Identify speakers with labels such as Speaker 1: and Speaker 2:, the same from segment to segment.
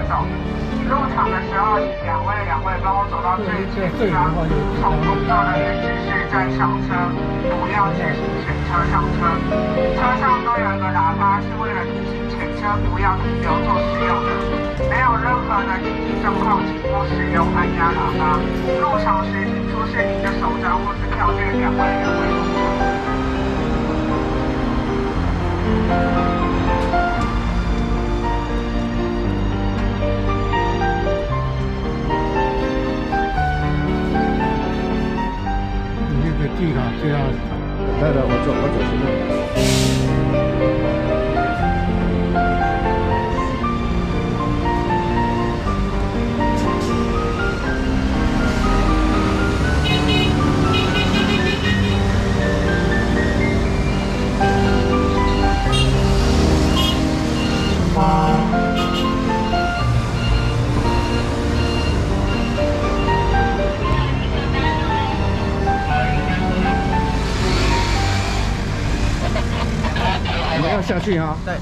Speaker 1: 走。入场的时候，请两位帮我走到最前方，从工作人员指示再上车，不要自行前车上车。车上都有一个喇叭，是为了提醒前车不要停留做使用的。没有任何的紧急状况，请勿使用按压喇叭。入场时，请出示您的手章或是票券，两位入场。
Speaker 2: 记卡就要，
Speaker 3: 来，我走前面。我们要下去哈。对。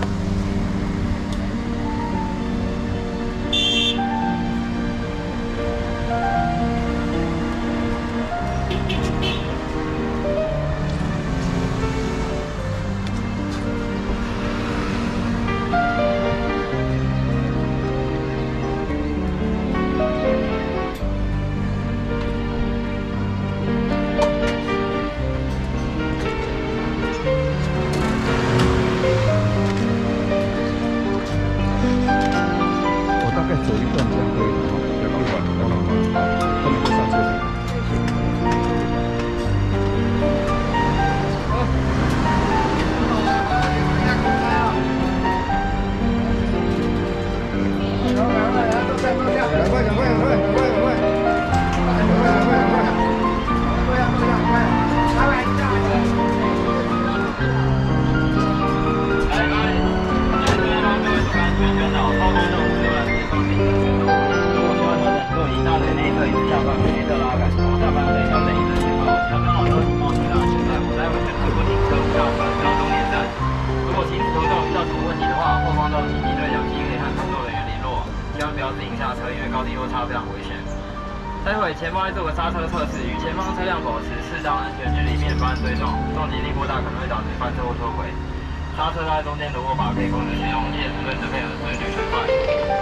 Speaker 3: 走一段这样可以了，不要搞乱，后面就上车。
Speaker 4: 待会前方会做个刹车测试，与前方车辆保持适当安全距离，免发生对撞。撞击力过大可能会导致翻车或脱轨。刹车在中间的握把可以控制使用，记得认真配合，遵循循环。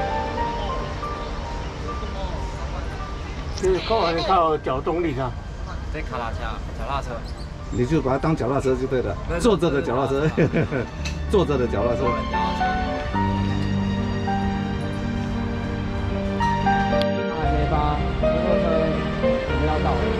Speaker 2: 就是靠脚动力啊。
Speaker 4: 这卡拉车，脚踏车。
Speaker 3: 你就把它当脚踏车就对了，坐着的脚踏车，坐着的脚踏车。
Speaker 4: 还没发，摩托车我们要到了。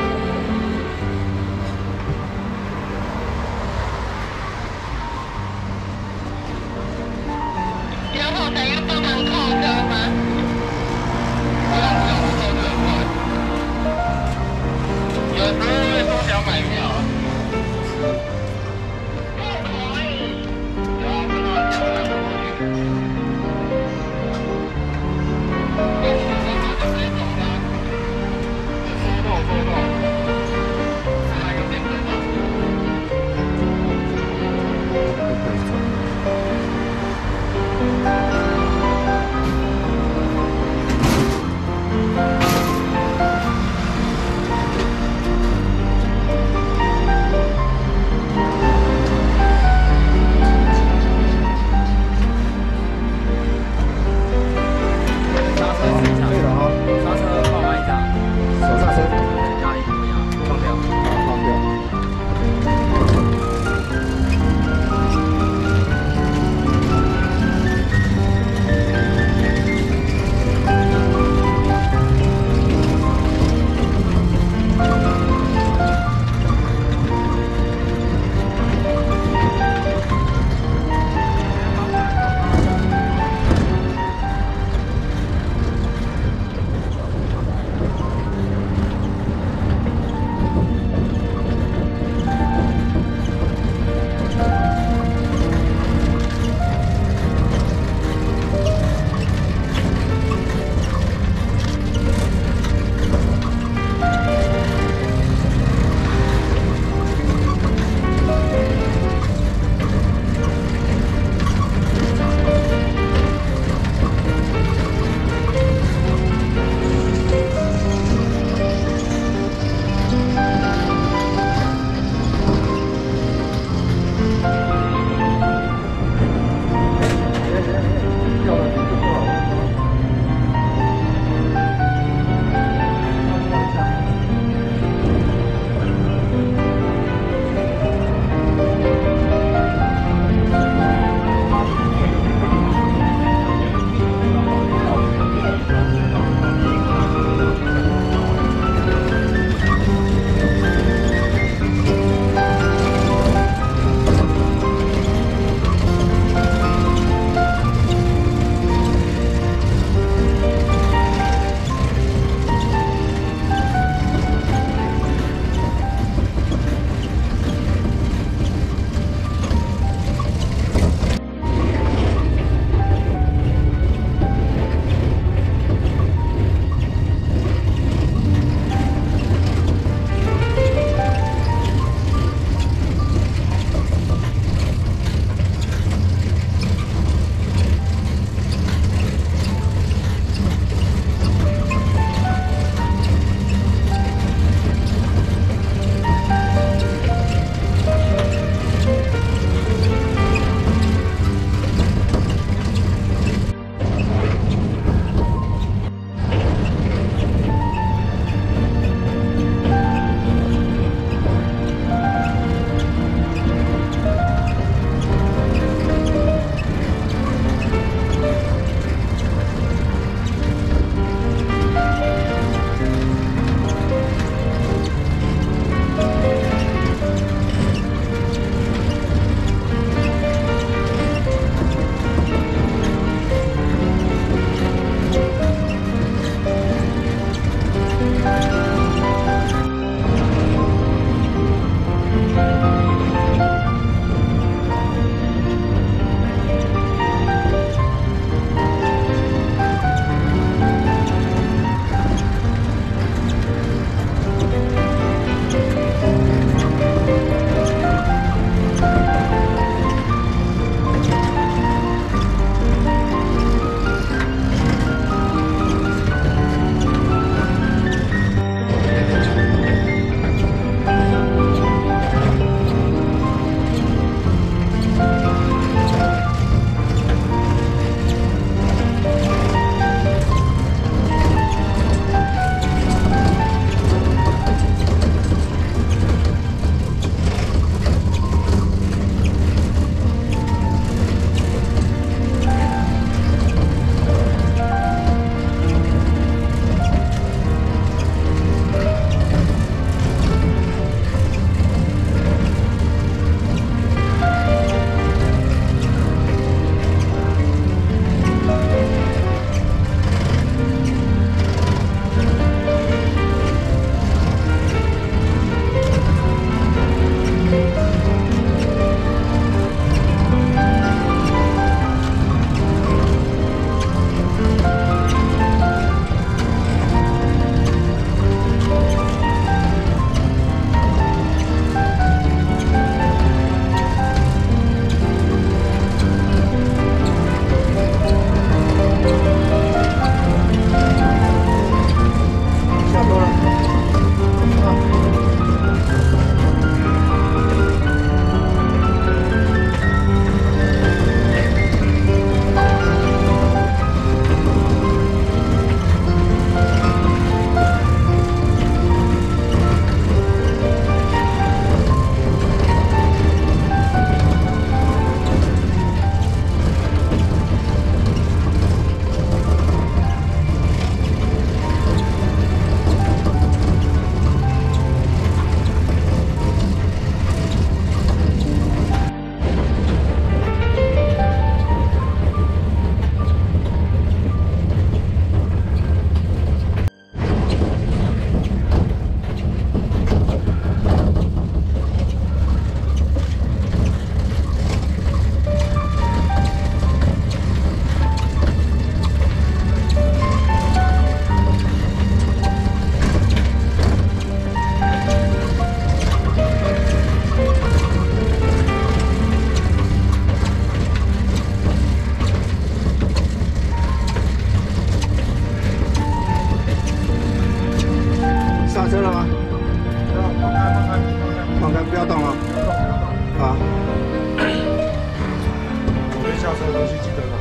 Speaker 5: 然后还要帮忙扣车吗？不用，我扣得很快。有时候会缩小买票。可以。有啊，不能讲。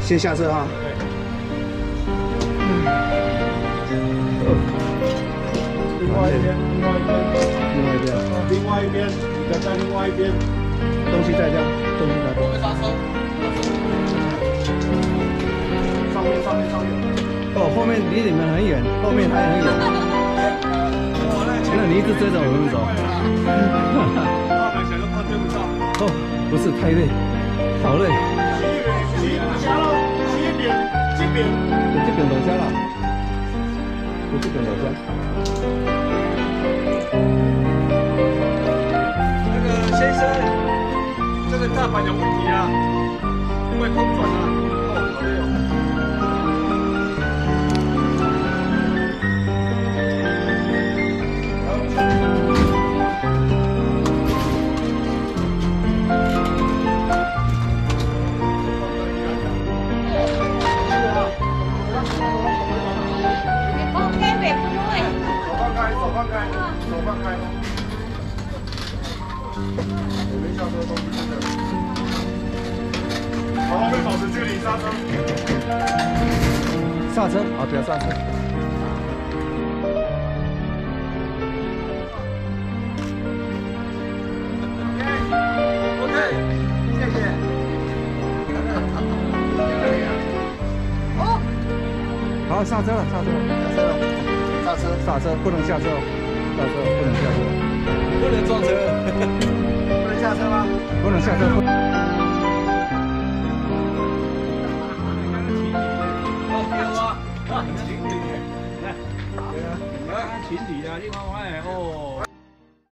Speaker 3: 先下车哈。
Speaker 2: 另外一边，你的在另外一边，
Speaker 3: 东西在这，东西在这。上面。哦，后面离你们很远，后面还很远。那你一直追着我们走。哦，不是太累，好累。这边楼下了，这边楼下。
Speaker 2: 那个先生，这个踏板有问题啊，会空转啊。哦，好累哦。手放开哦。我们下车都是这个。好，后面保持距离，刹车。
Speaker 3: 刹车，好，不要刹车。
Speaker 2: OK， 谢谢。
Speaker 3: 哦，好，刹车了，刹车，不能下车哦，下车不能下车，
Speaker 2: 不能撞车，不能下车吗？
Speaker 3: 不能下车。
Speaker 2: 情侣，来，对啊，情侣啊，你看看哦。